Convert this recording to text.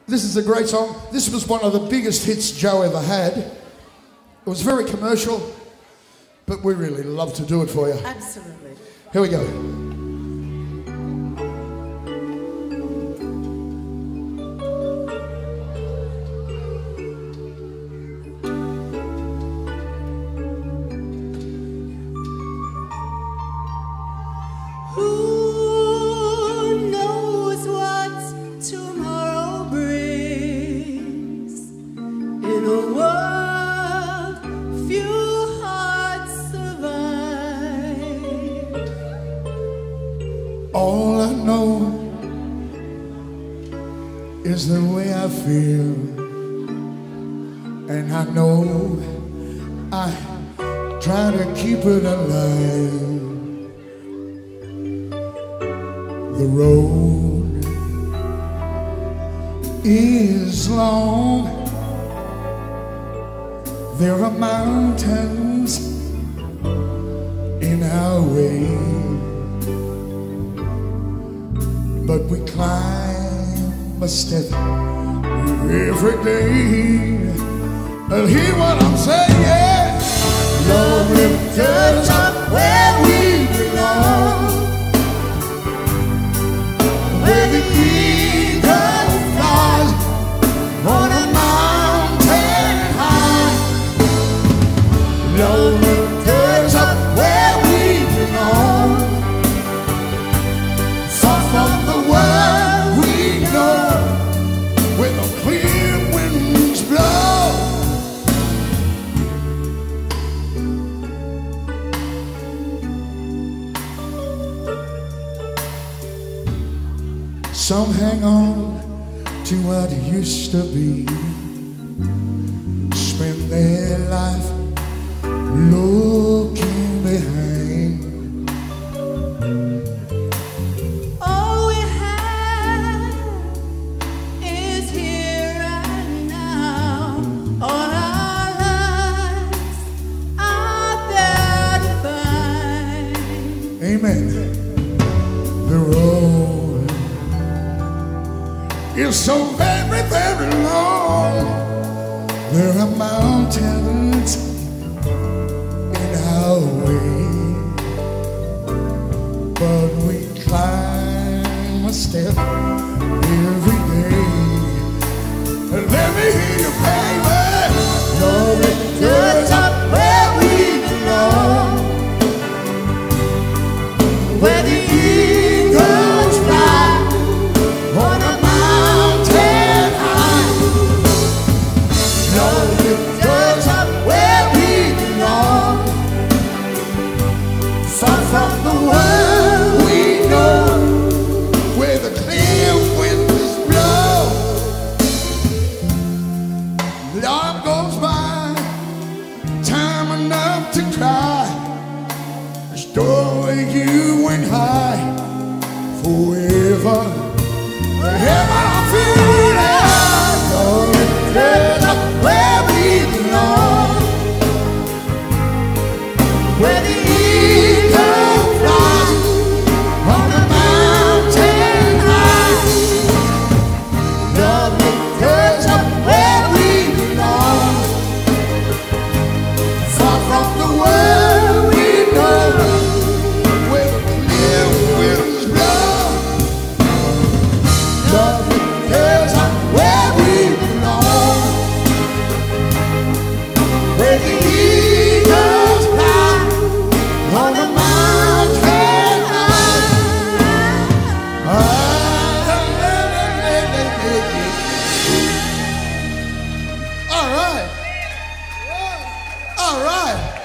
This is a great song. This was one of the biggest hits Joe ever had. It was very commercial, but we really love to do it for you. Absolutely. Here we go. All I know is the way I feel, and I know I try to keep it alive. The road is long, there are mountains in our way, but we climb a step every day. And hear what I'm saying? Lord, lift us up where we belong, where the eagle flies on a mountain high. Lord, lift us up where we belong, far from the world we know, where the clear winds blow. Some hang on to what used to be, spend their life looking behind. All we have is here and now. All our lives are there to find. Amen. The road is so very, very long. There are mountains in our way, but we climb a step every day. Let me hear you, baby. Lord, lift us up where we belong, where the eagles fly on a mountain high. Lord, lift us up where we belong, far from the world we know, where the clear winds blow. Life goes by, time enough to cry. Restore you and high forever. Wherever I'm feeling, Lord, lift us up where we belong, where the eagle flies on the mountain high. Lord, lift us up where we belong, far from the world we know, where the clear winds blow. Lord, lift us up where we belong, where the eagles fly on the mountain high. All right. All right.